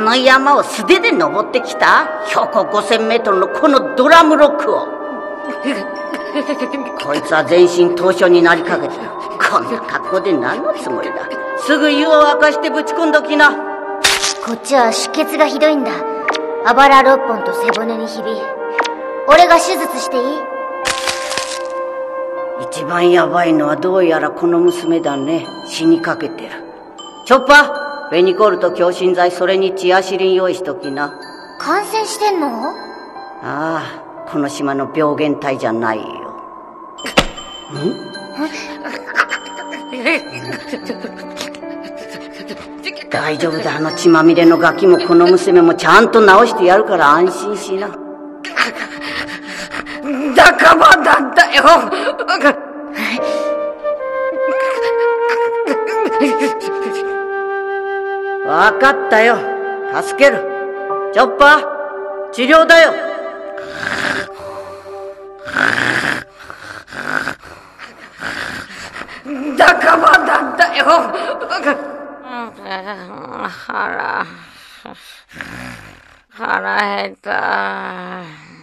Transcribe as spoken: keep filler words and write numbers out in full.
の山を素手で登ってきた標高ごせんメートルのこのドラムロックを。こいつは全身凍傷になりかけてる。こんな格好で何のつもりだ。すぐ湯を沸かしてぶち込んどきな。 こっちは出血がひどいんだ。あばらろっぽんと背骨にひび。俺が手術していい？ 一番ヤバいのはどうやらこの娘だね。死にかけてる。チョッパー、フェニコールと強心剤、それにチアシリン用意しときな。 感染してんの？ ああ、この島の病原体じゃないよ。ん？大丈夫だ。あの血まみれのガキもこの娘もちゃんと治してやるから安心しな。仲間なんだよ。わかったよ。助ける。チョッパー、治療だよ。仲間なんだよ。 腹、腹減った。